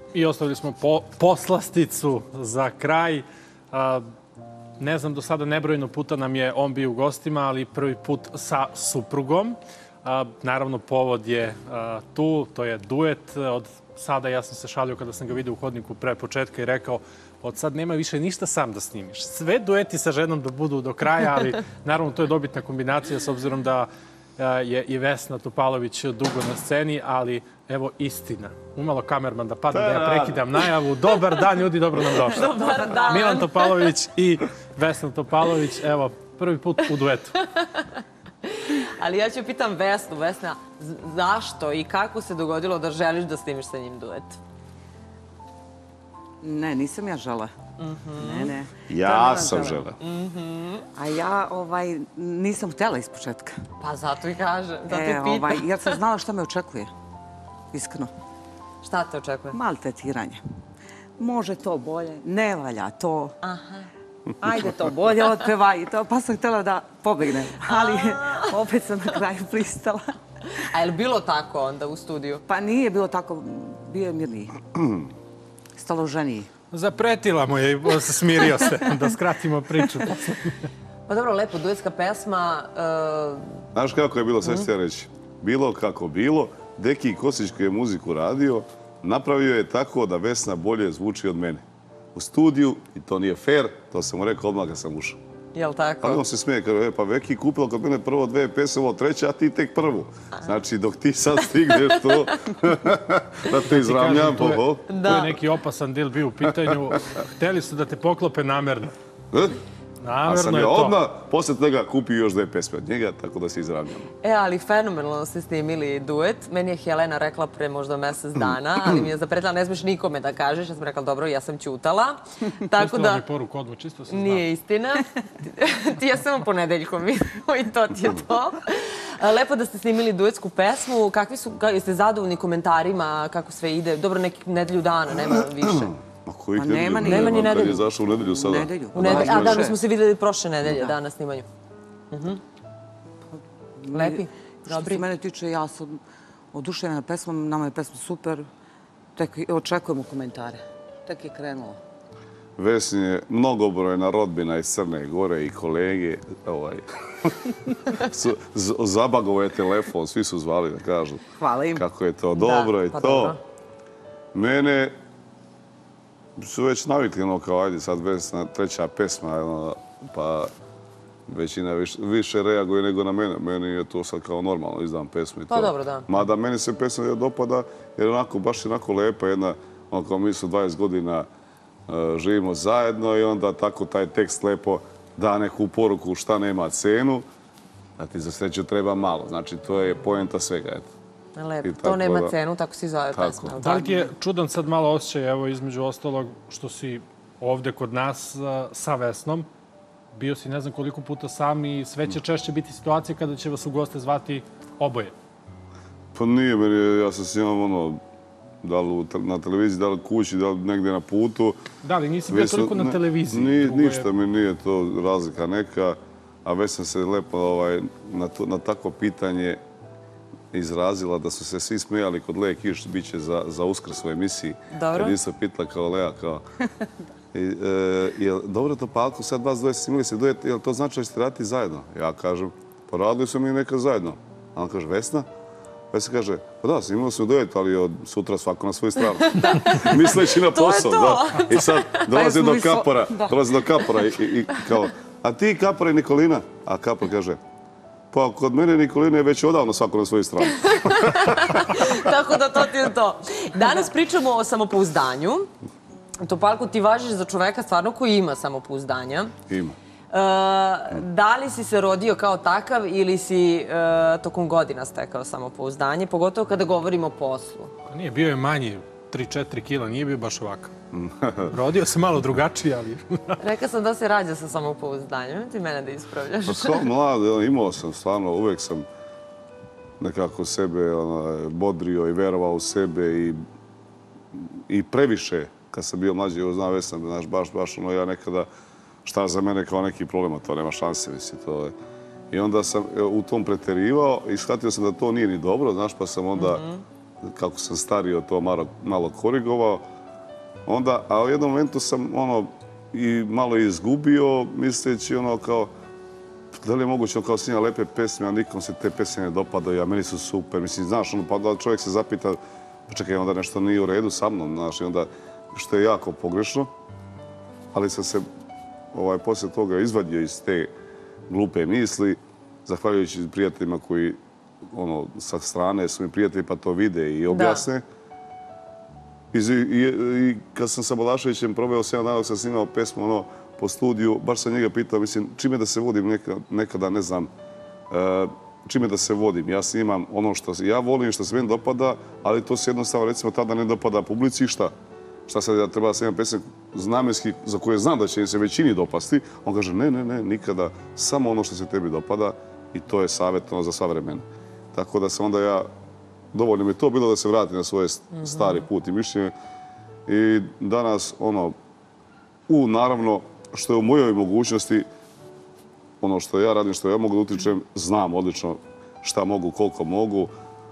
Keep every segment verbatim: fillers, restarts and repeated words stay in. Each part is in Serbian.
I ostavili smo po, poslasticu za kraj. A, ne znam, do sada nebrojno puta nam je on bio u gostima, ali prvi put sa suprugom. A, naravno, povod je a, tu, to je duet. Od sada ja sam se šalio kada sam ga vidio u hodniku pre početka i rekao od sad nema više ništa sam da snimiš. Sve dueti sa ženom da budu do kraja, ali naravno to je dobitna kombinacija s obzirom da je i Vesna Topalović dugo na sceni, ali evo istina. Umalo kamerman da padne da ja prekidam najavu. Dobar dan, ljudi, dobro nam došli. Dobar dan. Milan Topalović i Vesna Topalović, evo, prvi put u duetu. Ali ja ću pitam Vesnu. Vesna, zašto i kako se dogodilo da želiš da snimiš sa njim duet? Ne, nisam ja žela. Ne, ne. Ja sam žela. A ja ovaj, nisam htjela iz početka. Pa zato i kažem, zato i E, pitam. ovaj, jer sam znala šta me očekuje. Iskreno. Šta te očekuje? Maltretiranje. Može to bolje, ne valja to. Ajde to bolje, otpevaj i to. Pa sam htjela da pobegnem. Ali opet sam na kraju pristala. A je li bilo tako onda u studiju? Pa nije bilo tako, bio je mirniji. Staloženiji. Zapretila mu je i smirio se, da skratimo priču. Pa dobro, lepo, duetska pesma. Znaš kako je bilo, sad ću ja reći. Bilo kako bilo, Deki Kosić koji je muziku radio, napravio je tako da Vesna bolje zvuči od mene. U studiju, i to nije fair, to sam mu rekao odmah kad sam ušao. Jel' tako? Ali on se smije, kaže, pa Veki kupila kod mene prvo dve pesme, ovo treća, a ti tek prvu. Znači, dok ti sad stigneš to, da te izravnjam. Tu je neki opasan dil bio u pitanju. Hteli su da te poklope namerno. A sam je odmah posle toga kupio još dve pesme od njega, tako da se izravnjam. E, ali fenomenalno ste snimili duet. Meni je Helena rekla pre možda mjesec dana, ali mi je zapretila, ne smiješ nikome da kažeš. Ja sam rekla, dobro, ja sam ćutala. Tako da... mi poruku odmah, čisto se zna. Nije istina. Ti je samo ponedeljkom vidio i to ti je to. Lepo da ste snimili duetsku pesmu. Kakvi su, jeste zadovoljni komentarima, kako sve ide? Dobro, neki nedelju dana, nema više. Ma koji nema nedelju? ni- Nema ni nedelju. Kad je zašao u nedelju sada? Nedelju. U nedelju, a Važno je. da, mi smo se vidjeli prošle nedelje, da, na snimanju. Lepi, Što dobri. se mene tiče, ja sam oduševljena pesmom, nama je pesma super. Tek i očekujemo komentare. Tek je krenulo. Vesni je mnogobrojna rodbina iz Crne Gore i kolege. Ovaj, su, z- zabagovo je telefon, svi su zvali da kažu Hvala im. kako je to dobro i pa to. dobro. Mene su već navikli, ono kao, ajde sad Vesna, treća pesma, ono, pa većina više, više reaguje nego na mene. Meni je to sad kao normalno, izdam pesmu i to. Pa dobro, da. Mada meni se pesma dopada jer je onako, baš je onako lepa jedna, ono kao mi su dvadeset godina uh, živimo zajedno i onda tako taj tekst lepo da neku poruku šta nema cenu, da ti za sreću treba malo. Znači, to je poenta svega, eto. Lepo, I to tako nema da- cenu, tako si zove Tako. pesma. jel' Da li tako? ti je čudan sad malo osjećaj, evo, između ostalog, što si ovde kod nas a, sa Vesnom, bio si ne znam koliko puta sam i sve će češće biti situacije kada će vas u goste zvati oboje. Pa nije meni, ja sam s njom ono, da li u te- na televiziji, da li kući, da li negdje na putu. Da, ali nisi bio Vesna- toliko na ne- televiziji. Ni, drugo je- ništa mi nije to razlika neka, a već sam se lepo ovaj, na, to, na takvo pitanje izrazila da su se svi smijali kod Leje Kiš, bit će za, za Uskrs u emisiji. Dobro. Kad nisam pitala kao Lea, kao... I, e, jel, dobro to, pa ako sad vas dvoje snimili se duet, jel to znači da ćete raditi zajedno? Ja kažem, pa radili smo mi nekad zajedno. A on kaže, Vesna? Vesna kaže, pa da, snimali smo duet, ali od sutra svako na svoju stranu. Misleći na To je posao, to. da. I sad dolazi jesmo do mi svo- kapora, da. dolazi do kapora i, i, i kao, a ti kapora i Nikolina? A kapor kaže, pa kod mene Nikolina je već odavno svako na svoju stranu. Tako da to ti je to. Danas pričamo o samopouzdanju. Topalko, ti važiš za čoveka stvarno koji ima samopouzdanja. Ima. E, da li si se rodio kao takav ili si e, tokom godina stekao samopouzdanje, pogotovo kada govorimo o poslu? Pa nije, bio je manji, tri četiri kila, nije bio baš ovakav. Rodio se malo drugačije, ali... Rekla sam da se rađa sa samopouzdanjem, ti mene da ispravljaš. Pa kao mlad, ono, imao sam stvarno, uvek sam nekako sebe ono, bodrio i verovao u sebe i, i previše kad sam bio mlađi, evo znam, već sam, znaš, baš, baš ono, ja nekada, šta za mene kao neki problem, a to nema šanse, mislim, to je. I onda sam e, u tom preterivao i shvatio sam da to nije ni dobro, znaš, pa sam onda, kako sam stario, to malo, malo korigovao, Onda, a u jednom momentu sam ono i malo izgubio, misleći ono kao, da li je moguće kao snima lepe pesme, a nikom se te pesme ne dopadaju, a meni su super. Mislim, znaš, ono, pa da čovjek se zapita, pa čekaj, onda nešto nije u redu sa mnom, znaš, i onda, što je jako pogrešno, ali sam se ovaj, poslije toga izvadio iz te glupe misli, zahvaljujući prijateljima koji, ono, sa strane su mi prijatelji pa to vide i objasne. I, i, i kad sam sa Balaševićem probao sedam dana dok sam snimao pesmu, ono, po studiju, baš sam njega pitao, mislim, čime da se vodim nekada, nekada ne znam, uh, čime da se vodim. Ja snimam ono što ja volim, što se meni dopada, ali to se jednostavno, recimo, tada ne dopada publici, šta? Šta sad ja treba da snimam pesme znamenski za koje znam da će se većini dopasti? On kaže, ne, ne, ne, nikada, samo ono što se tebi dopada i to je savjetno za sva vremena. Tako da sam onda ja, dovoljno mi je to bilo da se vratim na svoje stari put i mišljenje. I danas, ono, u, naravno, što je u mojoj mogućnosti, ono što ja radim, što ja mogu da utičem, znam odlično šta mogu, koliko mogu.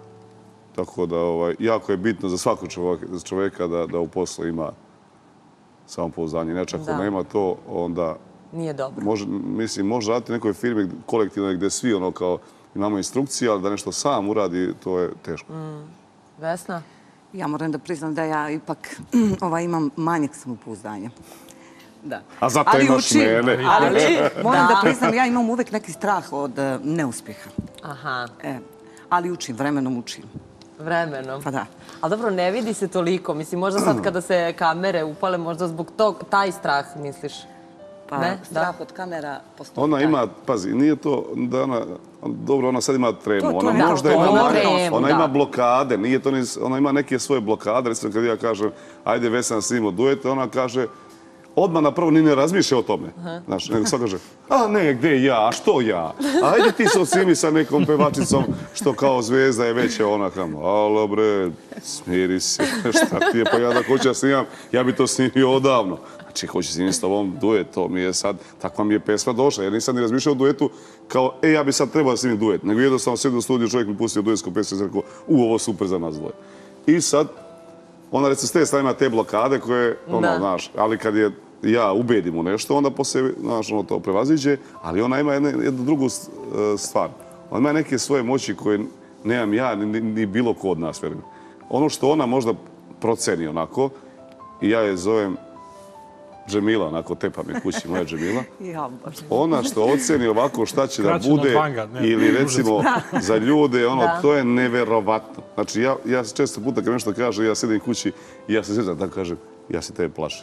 Tako da, ovaj, jako je bitno za svakog čovjeka da, da u poslu ima samopouzdanje. Inače, ako nema to, onda... Nije dobro. Može, mislim, može raditi u nekoj firmi kolektivnoj gdje svi ono kao imamo instrukcije, ali da nešto sam uradi, to je teško. Mm. Vesna? Ja moram da priznam da ja ipak ovaj, imam manjeg samopouzdanja. Da. A zato ali imaš učim, mene. Ali moram da. da priznam, ja imam uvek neki strah od uh, neuspjeha. Aha. E, ali učim, vremenom učim. Vremenom? Pa da. Ali dobro, ne vidi se toliko. Mislim, možda sad kada se kamere upale, možda zbog tog, taj strah, misliš? Pa, ne? Strah da. Od kamera postoji. Ona ima, pazi, nije to da ona, dobro, ona sad ima tremu. To, to ona da, možda ima, ona, tremu, ona ima blokade, nije to ni, ona ima neke svoje blokade. Recimo, kad ja kažem, ajde, Vesna, snimimo duet, ona kaže, odmah napravo ni ne razmišlja o tome. Znaš, nego sad kaže, a ne, gde ja, a što ja? Ajde ti se odsimi sa nekom pevačicom, što kao zvezda je veća ona kamo. Alo bre, smiri se, šta ti je, pa ja da hoću ja snimam, ja bi to snimio odavno. Znači, hoću snimiti s tobom duet, to mi je sad, takva mi je pesma došla, jer nisam ni razmišljao o duetu kao, e, ja bi sad trebao da snimim duet. Nego jednostavno sjedio u studiju, čovjek mi pustio duetsku pesmu i rekao, u, ovo super za nas dvoje. I sad, ona recimo s te strane ima te blokade koje, ono, znaš, ali kad je ja ubedim u nešto, onda poslije, znaš, ono to prevaziđe, ali ona ima jednu, jednu drugu stvar. Ona ima neke svoje moći koje nemam ja, ni, ni bilo ko od nas, verujem. Ono što ona možda proceni onako, i ja je zovem Džemila, onako tepa mi kući, moja Džemila. Ona što oceni ovako šta će da bude, ili recimo za ljude, ono, to je neverovatno. Znači, ja, ja često puta kad nešto kaže, ja sedim kući i ja se sjećam da kažem, ja se tebe plašim.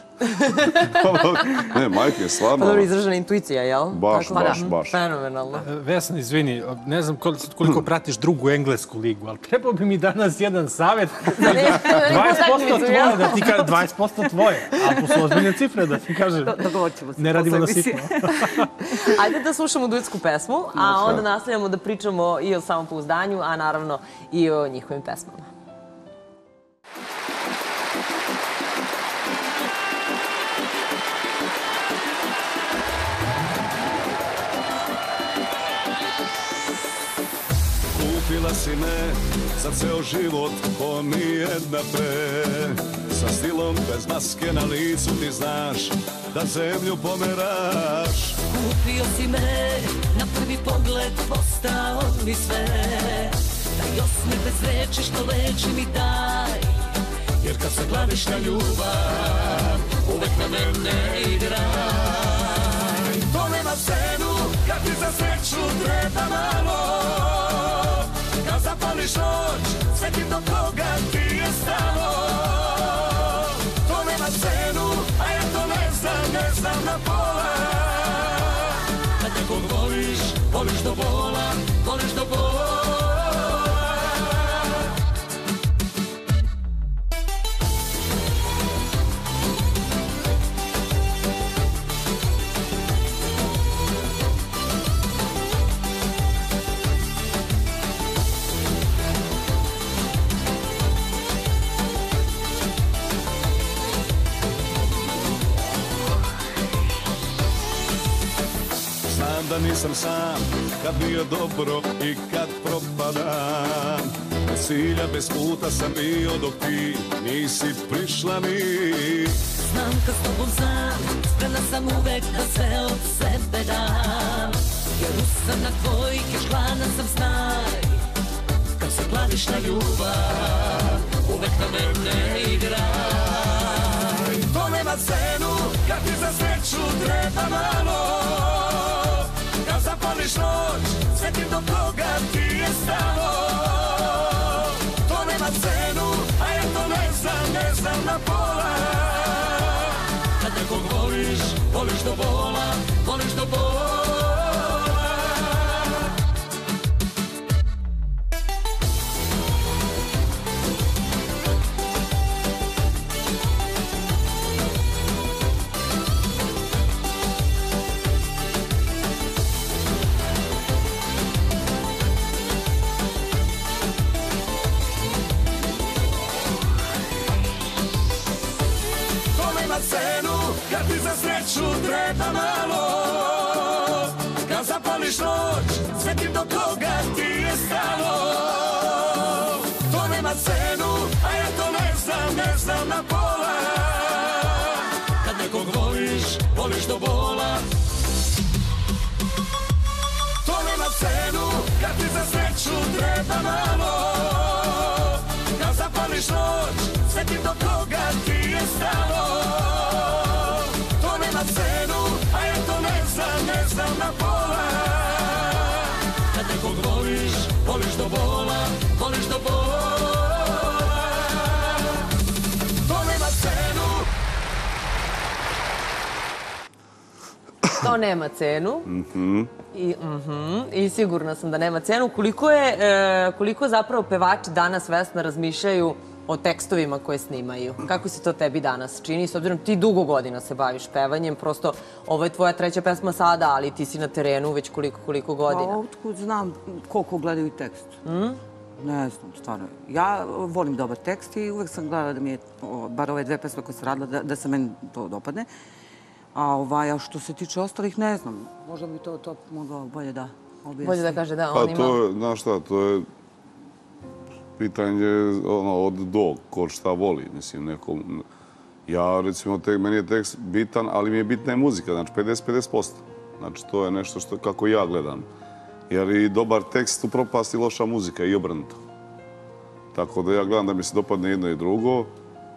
Ne, majke je stvarno... Pa dobro, izražena intuicija, jel? Baš, baš, baš. Fenomenalno. Vesna, izvini, ne znam koliko pratiš drugu englesku ligu, ali trebao bi mi danas jedan savjet. dvadeset posto tvoje, da ti kaže, dvadeset posto tvoje. A to su ozbiljne cifre, da ti kažem. Ne radimo na sitno. Ajde da slušamo duetsku pesmu, a onda nastavljamo da pričamo i o samopouzdanju, a naravno i o njihovim pesmama. Kupila si me za ceo život ko nijedna pre. Sa stilom bez maske na licu ti znaš da zemlju pomeraš. Kupio si me, na prvi pogled postao mi sve. Daj osmi bez reči što leči mi daj. Jer kad se glaviš na ljubav, uvek na mene igraj. To nema cenu, kad ti za sreću treba malo. Kad zapališ noć, setim do koga ti je stalo. To nema cenu, a ja to ne znam, ne znam na pola. Kad nekog voliš, voliš do bola, voliš do bola. Da nisam sam, kad mi je dobro i kad propadam. Bez cilja, bez puta sam bio dok ti nisi prišla mi. Znam kad s tobom znam, spremna sam uvek da sve od sebe dam. Jer usam na tvojih, još hladan sam snaj. Kad se kladiš na ljubav, uvek na mene igraj. To nema cenu, kad ti za sreću treba malo. Kad zapališ noć, svetim do koga ti je stalo. To nema cenu, a ja to ne znam, ne znam na pola. Kad nekog voliš, voliš do bola, voliš do bola. Cenu, kad ti za sreću treba malo. Kad zapališ noć, svetim do koga ti je stalo. To nema cenu, a ja to ne znam, ne znam na pola. Kad nekog voliš, voliš do bola. To nema cenu, kad ti za sreću treba malo. Kad zapališ noć, svetim do koga ti je stalo. Cenu, a ja to ne znam, ne znam na pola. Kad nekog voliš, voliš do bola, voliš do bola. To nema cenu. To nema cenu. I, mhm, I sigurna sam da nema cenu. Koliko je, e, koliko zapravo pevači danas Vesna razmišljaju o tekstovima koje snimaju? Kako se to tebi danas čini? S obzirom ti dugo godina se baviš pevanjem, prosto ovo je tvoja treća pesma sada, ali ti si na terenu već koliko, koliko godina. Pa otkud znam koliko gledaju tekst. Ne znam, stvarno. Ja volim dobar tekst i uvek sam gledala da mi je, bar ove dve pesme koje sam radila, da, da se meni to dopadne. A, ovaj, a što se tiče ostalih, ne znam. Možda bi to, to mogao bolje da objasni. Bolje da kaže da, pa on ima... to je, znaš šta, to je pitanje ono, od do, ko šta voli. Mislim, neko... Ja, recimo, te, meni je tekst bitan, ali mi je bitna je muzika, znači pedeset pedeset posto. Znači, to je nešto što, kako ja gledam. Jer i dobar tekst upropasti loša muzika i obrnuto. Tako da ja gledam da mi se dopadne jedno i drugo.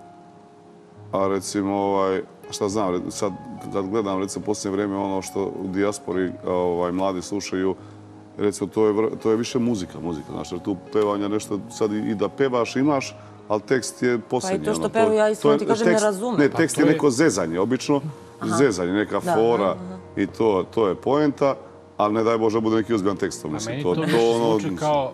A recimo, ovaj, šta znam, sad kad gledam, recimo, posljednje vrijeme ono što u dijaspori ovaj, mladi slušaju, recimo, to je, to je više muzika, muzika. Znači, tu pevanja nešto, sad i da pevaš imaš, ali tekst je posljednji. Pa i to što pevu, ja isto ti kažem, ne razumem. Ne, tekst je neko zezanje, obično zezanje, neka fora i to, to je poenta, ali ne daj Bože da bude neki ozbiljan tekst. A meni to više zvuči kao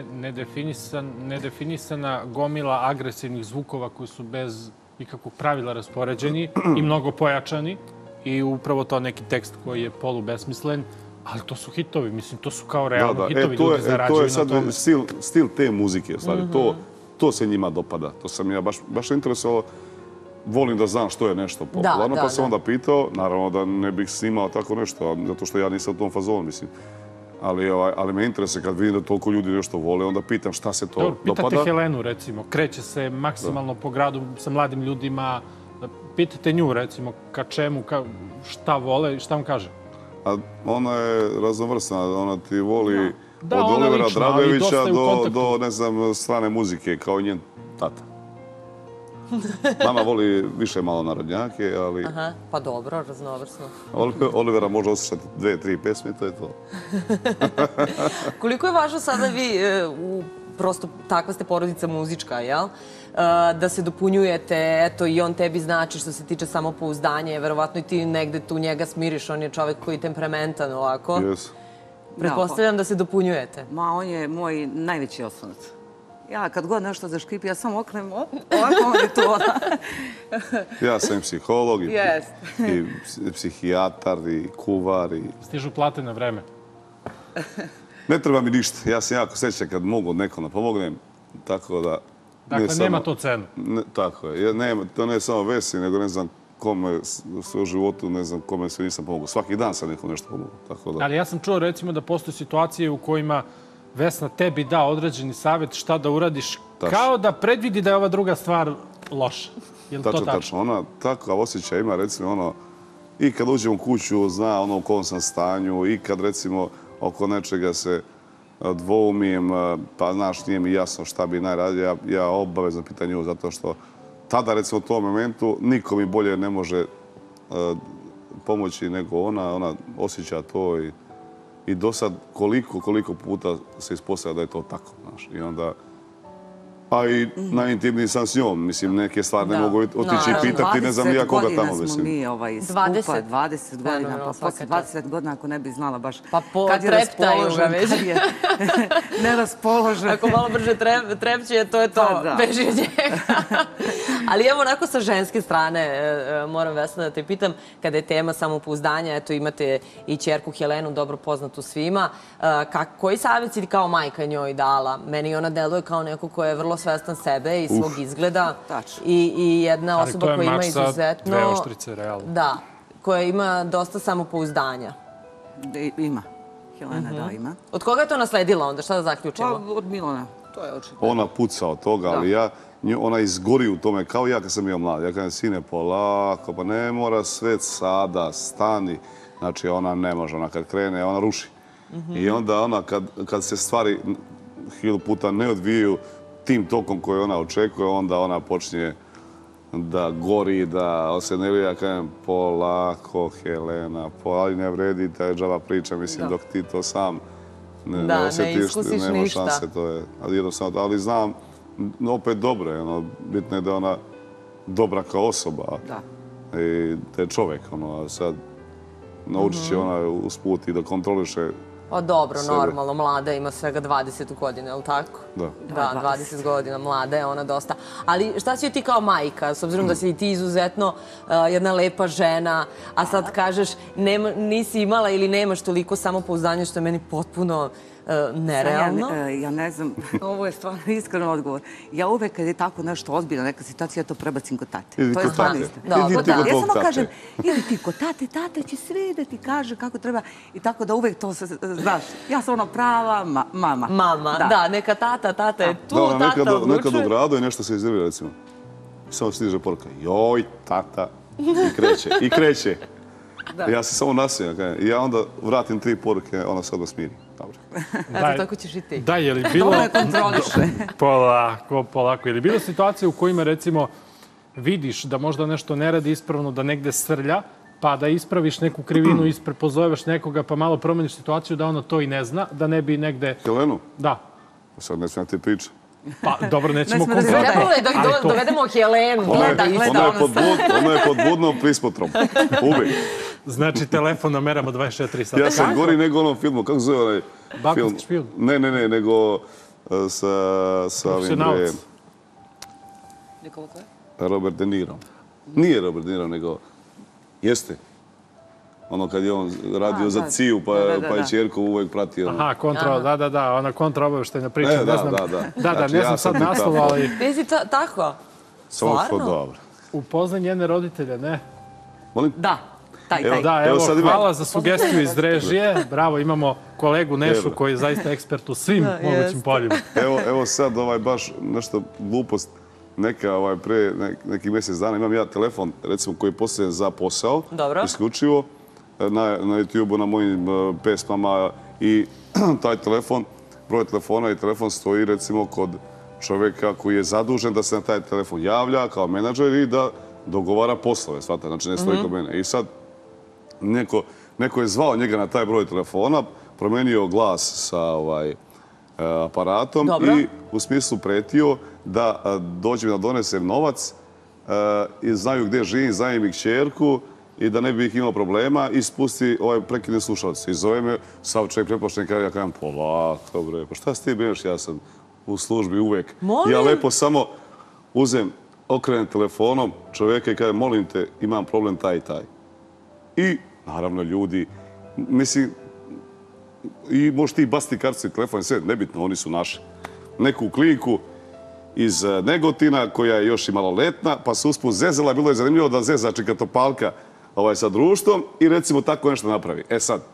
nedefinisana gomila agresivnih zvukova koji su bez ikakvog pravila raspoređeni i mnogo pojačani i upravo to neki tekst koji je polubesmislen. Ali to su hitovi, mislim, to su kao realno hitovi, ljudi zarađuju na tome. To je sad stil te muzike, to se njima dopada. To sam ja baš interesovalo. Volim da znam što je nešto popularno, pa sam onda pitao, naravno da ne bih snimao tako nešto, zato što ja nisam u tom fazonu, mislim. Ali me interesuje kad vidim da toliko ljudi nešto vole, onda pitam šta se to dopada. Pitate Helenu, recimo, kreće se maksimalno po gradu sa mladim ljudima. Pitate nju, recimo, ka čemu, šta vole i šta vam kaže? Ona je raznovrsna, ona ti voli od Olivera Dragojevića do, ne znam, strane muzike, kao njen tata. Mama voli više malo narodnjake, ali... Aha, pa dobro, raznovrsno. Olivera može osjećati dve, tri pesme, to je to. Koliko je važno sada vi, prosto takva ste porodica muzička, jel? Da se dopunjujete, eto, i on tebi znači što se tiče samopouzdanja, verovatno i ti negde tu njega smiriš, on je čovek koji je temperamentan ovako. Jes. Pretpostavljam da se dopunjujete. Ma, on je moj najveći oslonac. Ja kad god nešto zaškripi, ja samo okrenem, ovako on je to. Ja sam i psiholog, i psihijatar, i kuvar. Stižu plate na vreme? Ne treba mi ništa. Ja sam jako srećan kad mogu nekom da pomognem, tako da... Dakle, nema to cenu? Tako je. To ne je samo vesi, nego ne znam kome sve u životu, ne znam kome sve nisam pomogao. Svaki dan sam nekom nešto pomogao. Ali ja sam čuo, recimo, da postoje situacije u kojima Vesna tebi da određeni savjet šta da uradiš, Tačno. kao da predvidi da je ova druga stvar loša. Je li to Tačno, tačno? tačno. Ona takav osjećaj ima, recimo, ono, i kad uđem u kuću, zna ono u kom sam stanju, i kad, recimo, oko nečega se a, dvoumijem, a, pa, znaš, nije mi jasno šta bi najradio, ja, ja obavezno pitam nju, zato što tada, recimo, u tom momentu, niko mi bolje ne može a, pomoći nego ona. Ona osjeća to i, i do sad koliko, koliko puta se ispostavlja da je to tako, znaš. I onda... A i najintimniji sam s njom. Mislim, neke stvari ne Da. mogu otići i Naravno. pitati, ne znam ni ja koga tamo, dvadeset godina smo mislim. mi ovaj, skupa, dvadeset. dvadeset godina, Fenomenalno, pa svaka posle čast. dvadeset godina ako ne bi znala baš Pa po- kad je treptaju ga raspoložen, već. kad je neraspoložen. Ako malo brže trep, trepće, to je to. Pa da. Beži od njega. Ali evo onako sa ženske strane, e, e, moram Vesna da te pitam, kada je tema samopouzdanja, eto imate i ćerku Helenu, dobro poznatu svima, e, kak, koji savjet si ti kao majka njoj dala? Meni ona deluje kao neko ko je vrlo svestan sebe i svog izgleda. Tačno. I, I jedna Ali osoba to je koja ima mač sa izuzetno... dve oštrice, realno. Da, koja ima dosta samopouzdanja. I- Ima. Helena da ima. Od koga je to nasledila onda? Šta da Pa zaključimo? od Milana. To je očito. Ona puca od toga, ali ja, nju- ona izgori u tome, kao ja kad sam bio mlad. Ja kažem, sine, polako, pa ne mora sve sada, stani. Znači, ona ne može, ona kad krene, ona ruši. I onda ona, kad, kad se stvari hiljadu puta ne odvijaju tim tokom koje ona očekuje, onda ona počinje da gori, da se nervira. Ja kažem, polako, Helena, po, ali ne vredi taj džaba priča, mislim, dok ti to sam ne, Da, ne ne osjetiš, iskusiš nema ništa. šanse, to je, ali jednostavno, ali znam, n- opet dobro je, ono, bitno je da je ona dobra kao osoba Da. i da je čovjek, ono, a sad naučit Mhm. će ona usput i da kontroliše, Pa dobro, Sebe. normalno, mlada ima svega dvadeset godina, je li tako? da. Da, dvadeset godina, mlada je ona dosta. Ali šta si ti kao majka, s obzirom da si i ti izuzetno uh, jedna lepa žena, a sad kažeš nema, nisi imala ili nemaš toliko samopouzdanja što je meni potpuno uh, nerealno? Ja, ne- ja ne znam, ovo je stvarno iskren odgovor. Ja uvek kad je tako nešto ozbiljno, neka situacija, ja to prebacim kod tate. Idi To je kod stvarno tate. istina. Idi Kod ti tate. kod Ja tvog samo tate. kažem, ili ti kod tate, tate će sve da ti kaže kako treba. I tako da uvek to, se, znaš, ja sam ona prava ma- mama. Mama, da. neka tata, tata je tu, Da, ona tata nekad, odlučuje. nekad u gradu i nešto se iznervira, recimo. I samo stiže poruka, joj, tata, i kreće, i kreće. Ja se samo nasmijem, kažem, i ja onda vratim tri poruke, ona se odmah smiri. Dobro. Eto, tako ćeš i ti. Da, je li bilo... To ne kontroliše. Polako, polako. Je li bilo situacije u kojima, recimo, vidiš da možda nešto ne radi ispravno, da negde srlja, pa da ispraviš neku krivinu, ispre, pozoveš nekoga, pa malo promeniš situaciju da ona to i ne zna, da ne bi negde... Helenu, Da. sad ne smijem ti priča. Pa, dobro, nećemo Ne sme da se konkretno. Trebalo je da Ali do, to- dovedemo Helenu. Ona je, Gleda, gleda, ona je, ona pod, sad. bud, ona je pod budnom prispotrom. Uvijek. Znači, telefon na merama dvadeset četiri sata. Ja sam Kako? gori nego u onom filmu, kako se zove onaj Balkanski film? špijun. Ne, ne, ne, nego uh, sa, sa ovim Profesionalac. bre, Robert De Niro. Nije Robert De Niro, nego jeste. Ono kad je on radio A, za da. Ciju, pa, Da, da, da, pa je da. čerku uvijek pratio. ono. Aha, kontra, da, da, da, ona kontraobaveštajna priča, E, ne da, znam. da, da. Da, da, Znači, ne ja znam sam sad ti naslov, tako. ali Ti si ta, tako? Samo to Stvarno? dobro. upoznaj njene roditelje, ne? Molim? Da, taj, Evo, taj. Da, Evo evo, sad ima- hvala za sugestiju iz režije. Bravo, imamo kolegu Nešu Evo. koji je zaista ekspert u svim Da, mogućim jeste. poljima. Evo, evo sad ovaj baš nešto glupost. Neka ovaj, pre nek, neki mjesec dana imam ja telefon, recimo, koji je postavljen za posao. Dobro. Isključivo na, na YouTube-u, na mojim uh, pesmama i taj telefon, broj telefona i telefon stoji recimo kod čovjeka koji je zadužen da se na taj telefon javlja kao menadžer i da dogovara poslove, shvata, znači ne stoji kod mene. I sad neko, neko je zvao njega na taj broj telefona, promijenio glas sa ovaj, e, aparatom Dobro. i u smislu pretio da a, dođem da donesem novac e, i znaju gdje živim, znaju mi kćerku i da ne bi ih imao problema i spusti ovaj prekidni slušalac. I zove me, sav čovjek prepošten, ja kažem, polako bre, pa šta s ti brineš, ja sam u službi uvijek. Molim? Ja lepo samo uzem, okrenem telefonom čovjeka i kažem, molim te, imam problem taj i taj. I, naravno, ljudi, mislim, i možeš ti basti kartice, telefon, sve, nebitno, oni su naši. Neku klinku iz eh, Negotina, koja je još i maloletna, pa se usput zezala, bilo je zanimljivo da zeza čikatopalka ovaj, sa društvom i recimo tako nešto napravi. E sad,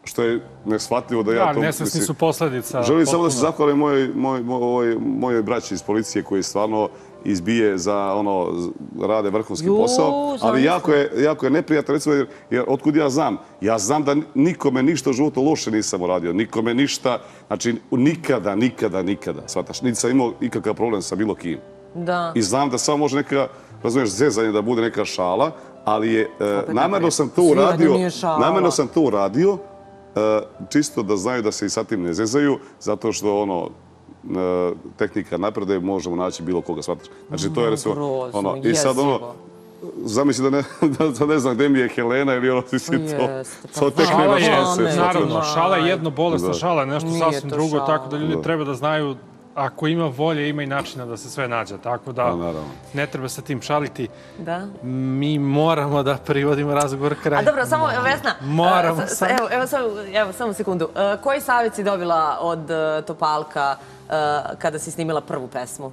što je neshvatljivo da ja Da, to... nesvesni su posledica. Želim samo da se potpuno. zahvalim mojoj, moj, moj, mojoj braći iz policije koji stvarno izbije za ono, rade vrhunski Ju, posao, ali zamisli. jako je, jako je neprijatno, recimo, jer, jer otkud ja znam? Ja znam da nikome ništa u životu loše nisam uradio, nikome ništa, znači nikada, nikada, nikada, shvataš, niti sam imao ikakav problem sa bilo kim. Da. I znam da samo može neka, razumiješ, zezanje da bude neka šala, ali je, e, namjerno sam to Sviranje uradio, nije šala. namjerno sam to uradio, e, čisto da znaju da se i sa tim ne zezaju, zato što ono, e, tehnika napreduje, možemo naći bilo koga, shvataš. Znači to je recimo, Grozno, ono, i sad ono, jezivo. zamisli da ne, da, da ne znam gde mi je Helena ili ono, mislim, to, Jeste, pa to tek Šala nema je, šanse. Šala naravno, shvataš. šala je jedno bolesna Da. šala, nešto Nije sasvim to drugo, šala. tako da ljudi Da. treba da znaju ako ima volje, ima i načina da se sve nađe, tako da Pa, naravno. ne treba se tim šaliti. Da. Mi moramo da privodimo razgovor kraj. A dobro, samo Vesna, Moramo e, s- sad. evo, evo, samo, evo, samo sekundu. E, koji savjet si dobila od e, Topalka e, kada si snimila prvu pesmu?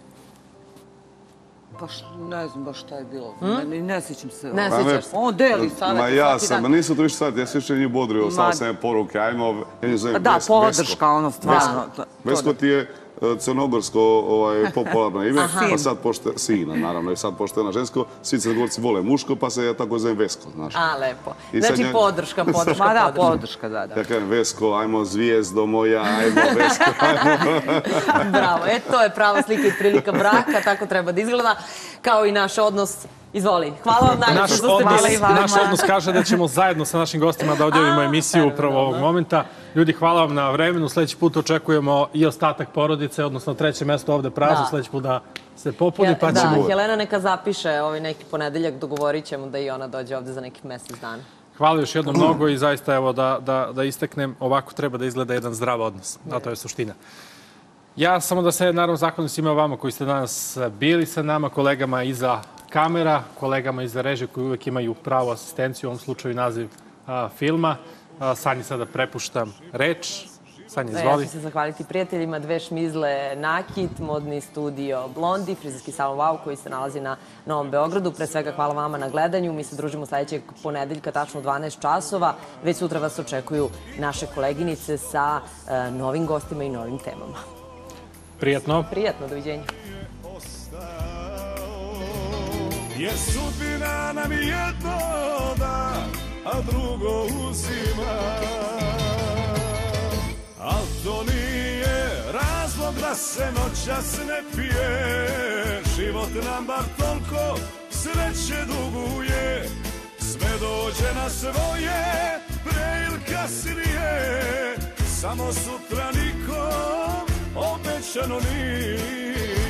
Pa š- ne znam baš šta je bilo. Ne, ne, ne sjećam se. Ne Pa ne, sjećaš se. On deli Ma savjeti ja svaki sam, dan. ma nisu to više sad, ja se više njih bodrio, Ma- samo sam poruke, ajmo, ja nju zovem Da, Ves- podrška, Vesko. ono, stvarno. to- to Vesko da. ti je e, crnogorsko ovaj, popularno ime, pa sad pošto sina, naravno, i sad pošto je na žensko, svi crnogorci vole muško, pa se ja tako zovem Vesko, znaš. A, lepo. I sad Znači ja- podrška, podrška, Ma da, podrška. podrška, da, da. Ja kažem Vesko, ajmo zvijezdo moja, ajmo Vesko, ajmo. Bravo, e, to je prava slika i prilika braka, tako treba da izgleda, kao i naš odnos. Izvoli, hvala vam najljepše Naš što ste odnos, bili. naš odnos kaže da ćemo zajedno sa našim gostima da odjavimo emisiju upravo ovog momenta. Ljudi, hvala vam na vremenu. Sljedeći put očekujemo i ostatak porodice, odnosno treće mesto ovde prazno. Da. Sljedeći put da se popuni, Ja, pa da, ćemo... Helena neka zapiše ovaj neki ponedeljak, dogovorit ćemo da i ona dođe ovde za nekih mjesec dana. Hvala još jednom mnogo i zaista evo da, da, da isteknem, ovako treba da izgleda jedan zdrav odnos. Da, to je suština. Ja samo da se naravno zahvalim svima vama koji ste danas bili sa nama, kolegama iza kamera, kolegama iza režije koji uvek imaju pravu asistenciju, u ovom slučaju naziv a, filma. A, Sanji sada prepuštam reč. Sanja, Ja izvoli. ću se zahvaliti prijateljima Dve šmizle Nakit, modni studio Blondi, frizerski salon Wow koji se nalazi na Novom Beogradu. Pre svega hvala vama na gledanju. Mi se družimo sljedećeg ponedeljka, tačno u dvanaest časova. Već sutra vas očekuju naše koleginice sa e, novim gostima i novim temama. Prijatno. Prijatno, doviđenja. Jer sudbina nam jedno da, a drugo uzima. Al to nije razlog da se noćas ne pije. Život nam bar toliko sreće duguje. Sve dođe na svoje, pre ili kasnije. Samo sutra nikom obećano nije.